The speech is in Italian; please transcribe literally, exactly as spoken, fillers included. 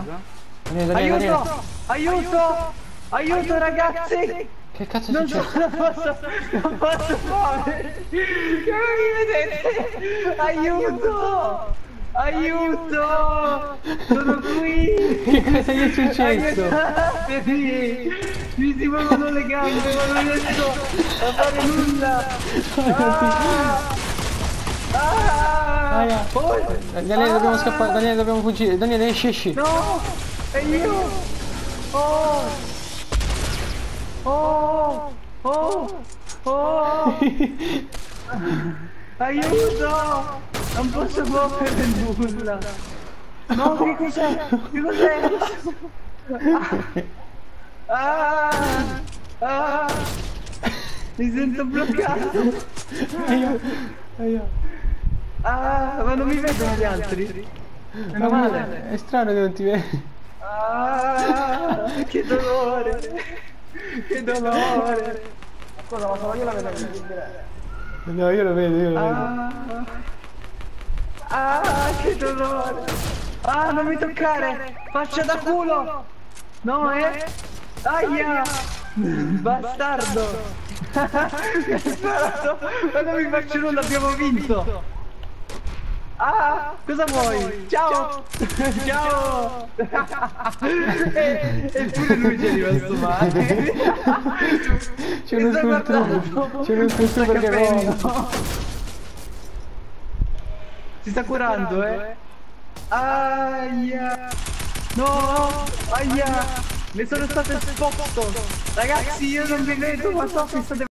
Daniele, Daniele, Aiuto! Daniele. Aiuto! Aiuto ragazzi! Che cazzo è Non, successo? non posso, non posso fare! Come mi vedete? Aiuto! Aiuto! Sono qui! Che cosa gli è successo? Aiutatemi! Mi si muovono le gambe, ma non riesco a fare nulla! Ah! Ah! Aia. Oh! Daniele, dobbiamo Ah! scappare, Daniele, dobbiamo fuggire. Daniele, esci, esci. No! E io! Oh! Oh! Oh! Oh! Aiuto! Non posso muovere nulla! No, che cos'è? Che cos'è? Ah! Ah! Mi sento bloccato! Aia. Aia. Ah! Ma non mi vedono gli altri? Meno Ma male! è strano che non ti vedi. Ah! Che dolore! Che dolore! Scusa, ma sono io la vedo che No, io lo vedo, io lo vedo. Ah, ah, che dolore! Ah, non mi toccare! Faccia da culo! No, eh? Aia! Bastardo! Mi ha sparato! Ma non mi faccio nulla, abbiamo vinto! Ah, cosa vuoi? Ciao! Ciao! e, eppure lui ci è rimasto male! C'è uno scultore, c'è uno scultore che vola. Si sta curando, eh? Aia! No! Aia! Ne sono stato esposto! Ragazzi, io non vi vedo, ma so che state